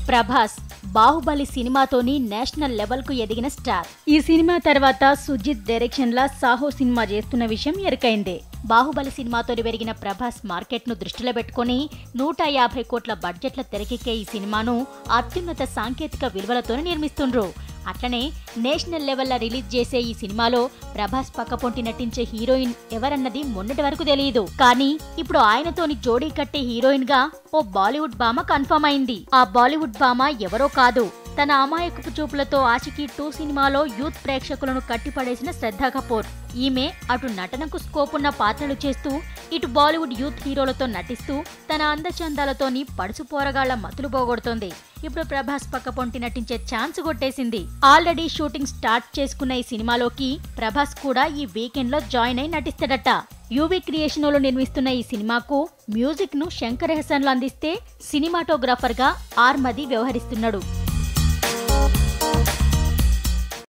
ప్రభాస్ బాహుబలి సినిమాతోని national level కు ఎదిగిన స్టార్. ఈ సినిమా తర్వాత సుజిత్ డైరెక్షన్ లా సాహో సినిమా చేస్తున్న విషయం ఎరుకైందే. బాహుబలి సినిమాతోని పెరిగిన ప్రభాస్ మార్కెట్ ను దృష్టిలో పెట్టుకుని 150 కోట్ల బడ్జెట్ల తెరకెక్కే ఈ సినిమాను అత్యున్నత సాంకేతిక విలువలతోనే నిర్మిస్తుండ్రు. అట్లనే నేషనల్ లెవెల్ రిలీజ్ చేసే ఈ సినిమాలో ప్రభాస్ పక్కపొంటి నటించే హీరోయిన్ ఎవరన్నది మొన్నటి వరకు తెలియదు. కానీ ఇప్పుడు ఆయనతోని జోడీ కట్టే హీరోయిన్ గా ఓ బాలీవుడ్ భామ కన్ఫర్మ్ అయింది. ఆ బాలీవుడ్ భామ ఎవరో కాదు, తన అమాయకపు చూపులతో ఆషికీ 2 సినిమాలో యూత్ ప్రేక్షకులను కట్టిపడేసిన శ్రద్ధా కపూర్. ఈమె అటు నటనకు స్కోప్ ఉన్న పాత్రలు చేస్తూ ఇటు బాలీవుడ్ యూత్ హీరోలతో నటిస్తూ తన అందచందాలతోని పడుసు పోరగాళ్ల మతులు పోగొడుతోంది. ఇప్పుడు ప్రభాస్ పక్కపొంటి నటించే ఛాన్స్ కొట్టేసింది. ఆల్రెడీ షూటింగ్ స్టార్ట్ చేసుకున్న ఈ సినిమాలోకి ప్రభాస్ కూడా ఈ వీకెండ్ లో జాయిన్ అయి నటిస్తాడట. యూవీ క్రియేషన్లో నిర్మిస్తున్న ఈ సినిమాకు మ్యూజిక్ ను శంకర్ ఎహసాన్లు అందిస్తే సినిమాటోగ్రాఫర్ గా ఆర్మది వ్యవహరిస్తున్నాడు.